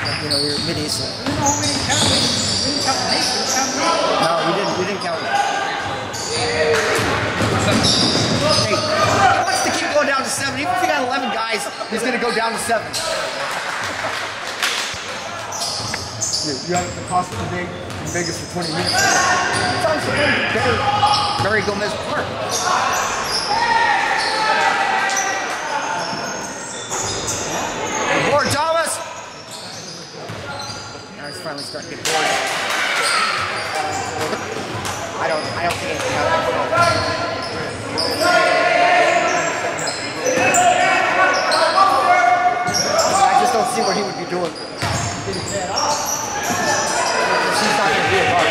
you know, your middies. So. No, we didn't count me. We didn't count me. No, we didn't count me. Hey, he wants to keep going down to 7. Even if you got 11 guys, he's going to go down to 7. You have the cost of the Vegas for 20 minutes. Sounds better. Mary Gomez Park. Board, Thomas. Now he's finally starting to get bored. I don't think anything happened. I just don't see what he would be doing. She's not going to be a guard.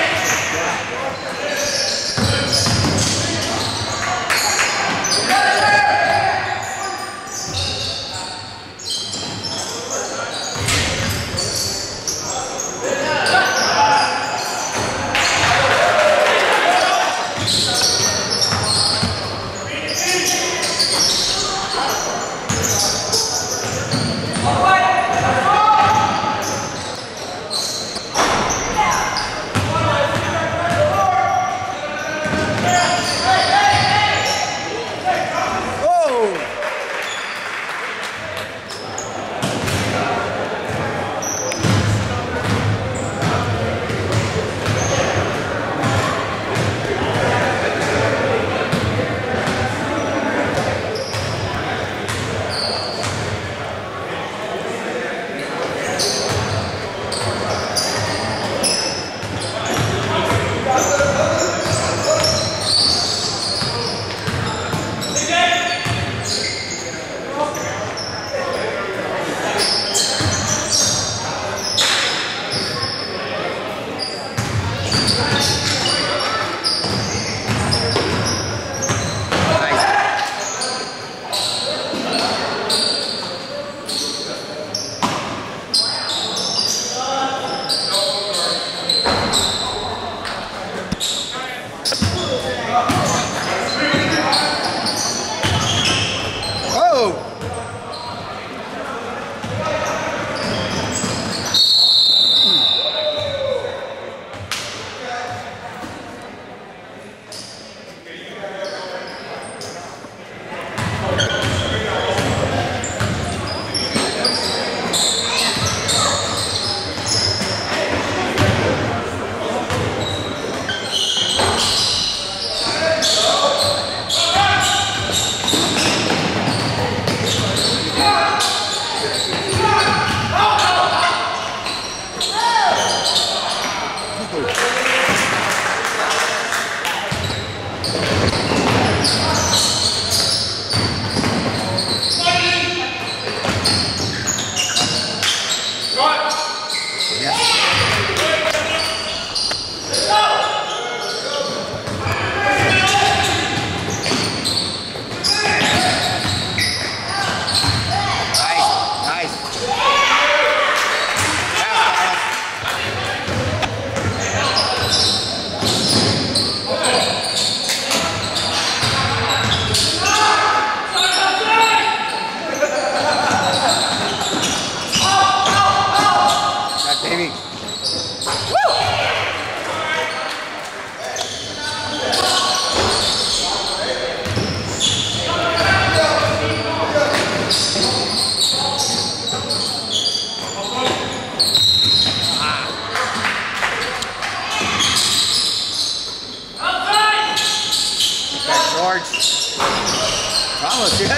Ramos, yeah.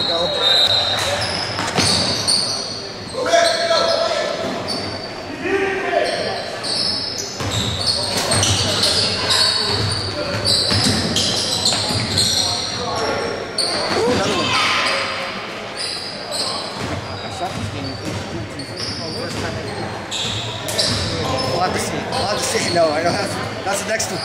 you go. We'll have to see. No, I don't have. That's the next one.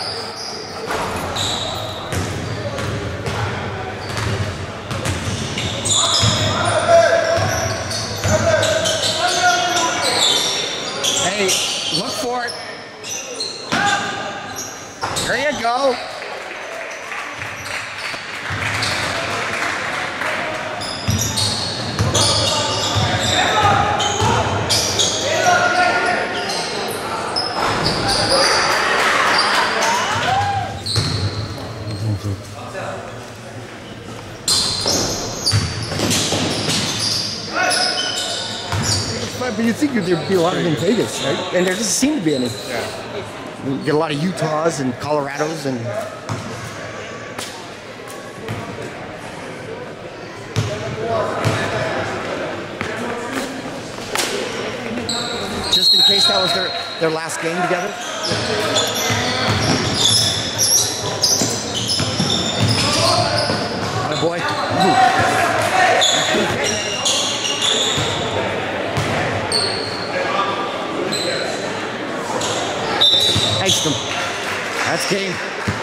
Hey, look for it. There you go. But you'd think there'd be a lot of them in Vegas, right? And there doesn't seem to be any. Yeah. You get a lot of Utahs and Colorados and... Just in case that was their last game together. My boy. Iced him. That's game.